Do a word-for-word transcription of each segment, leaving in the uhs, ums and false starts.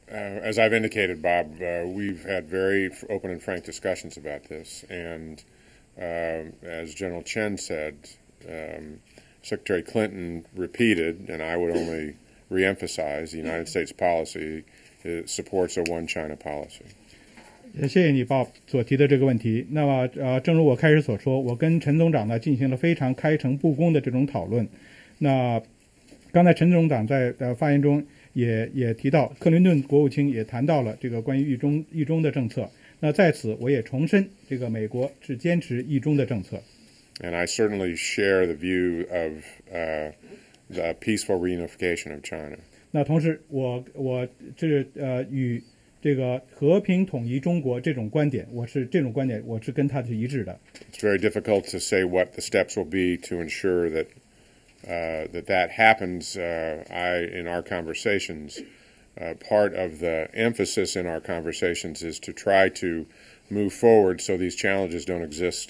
Uh, as I've indicated, Bob, uh, we've had very open and frank discussions about this, and uh, as General Chen said, um, Secretary Clinton repeated, and I would only reemphasize, the United States policy is, supports a one China policy. 谢谢你 Bob 所提的这个问题。那么呃，正如我开始所说，我跟陈总长呢进行了非常开诚布公的这种讨论。那刚才陈总长在呃发言中也也提到，克林顿国务卿也谈到了这个关于一中一中的政策。那在此我也重申，这个美国是坚持一中的政策。 And I certainly share the view of uh, the peaceful reunification of China. 那同时我我这呃与这个和平统一中国这种观点，我是这种观点，我是跟他是一致的。 It's very difficult to say what the steps will be to ensure that uh, that that happens. Uh, I, in our conversations, uh, part of the emphasis in our conversations is to try to move forward so these challenges don't exist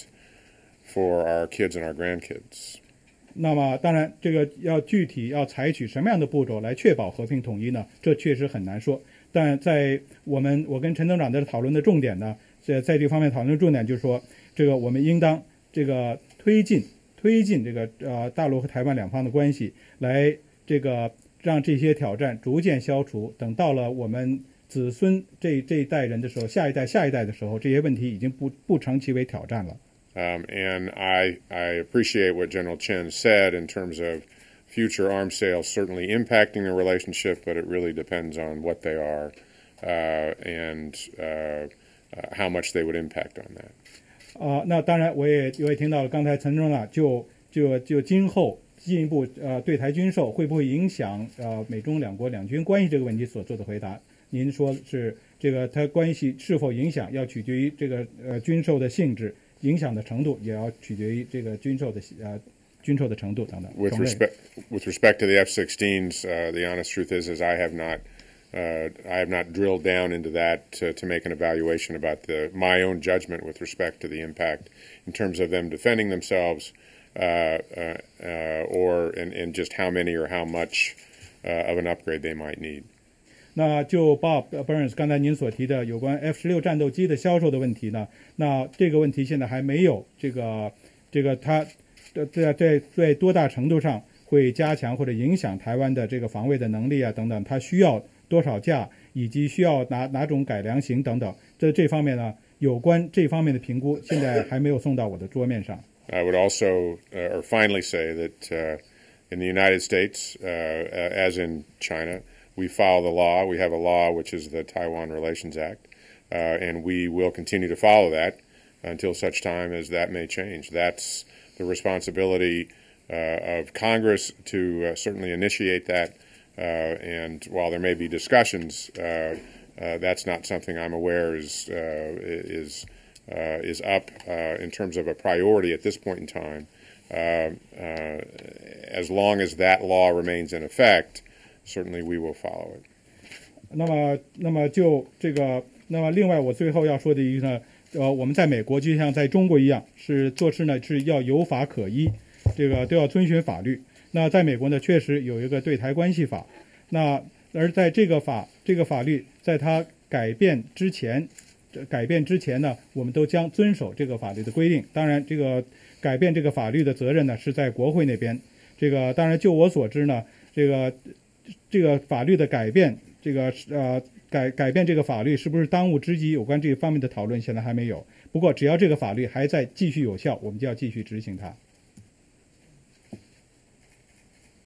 for our kids and our grandkids. 那么，当然，这个要具体要采取什么样的步骤来确保和平统一呢？这确实很难说。但在我们我跟陈总长的讨论的重点呢，在在这方面讨论的重点就是说，这个我们应当这个推进推进这个呃大陆和台湾两方的关系，来这个让这些挑战逐渐消除。等到了我们子孙这这一代人的时候，下一代下一代的时候，这些问题已经不不成其为挑战了。 Um, and I, I appreciate what General Chen said in terms of future arms sales certainly impacting the relationship, but it really depends on what they are uh, and uh, uh, how much they would impact on that. 啊、呃，那当然，我也我也听到了刚才陈总长就就就今后进一步呃对台军售会不会影响呃美中两国两军关系这个问题所做的回答。您说是这个它关系是否影响，要取决于这个呃军售的性质。影响的程度也要取决于这个军售的呃军售的程度等等。 With respect with respect to the F sixteens, uh, the honest truth is, is I have not, uh, I have not drilled down into that to, to make an evaluation about the my own judgment with respect to the impact in terms of them defending themselves, uh, uh, uh, or and, and just how many or how much uh, of an upgrade they might need. 那就 Bob Burns 刚才您所提的有关 F 十六战斗机的销售的问题呢，那这个问题现在还没有这个这个它在在在多大程度上会加强或者影响台湾的这个防卫的能力啊等等，它需要多少架，以及需要哪哪种改良型等等，这这方面呢，有关这方面的评估现在还没有送到我的桌面上。 I would also uh, or finally say that uh, in the United States, uh, as in China,we follow the law. We have a law, which is the Taiwan Relations Act, uh, and we will continue to follow that until such time as that may change. That's the responsibility uh, of Congress to uh, certainly initiate that, uh, and while there may be discussions, uh, uh, that's not something I'm aware is uh, is uh, is up uh, in terms of a priority at this point in time. Uh, uh, as long as that law remains in effect,Certainly, we will follow it. 那么，那么就这个，那么另外，我最后要说的一个呢，呃，我们在美国就像在中国一样，是做事呢是要有法可依，这个都要遵循法律。那在美国呢，确实有一个对台关系法，那而在这个法这个法律在它改变之前，改变之前呢，我们都将遵守这个法律的规定。当然，这个改变这个法律的责任呢是在国会那边。这个当然，就我所知呢，这个。这个法律的改变，这个呃改改变这个法律是不是当务之急？有关这方面的讨论现在还没有。不过，只要这个法律还在继续有效，我们就要继续执行它。